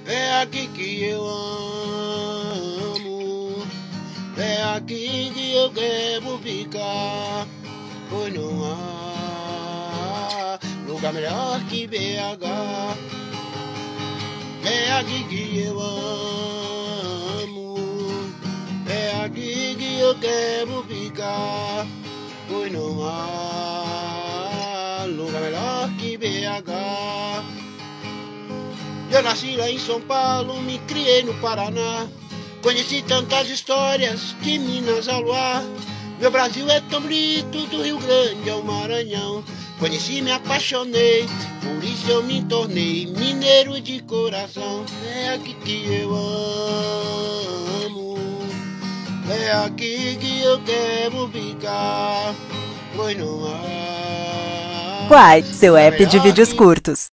É aqui que eu amo, é aqui que eu quero ficar, pois não há lugar melhor que BH. É aqui que eu amo, é aqui que eu quero ficar, pois não há lugar melhor que BH. Eu nasci lá em São Paulo, me criei no Paraná. Conheci tantas histórias de Minas ao Luar. Meu Brasil é tão bonito, do Rio Grande ao Maranhão. Conheci, me apaixonei, por isso eu me tornei mineiro de coração. É aqui que eu amo, é aqui que eu quero ficar, pois não há Quai, seu app de vídeos curtos.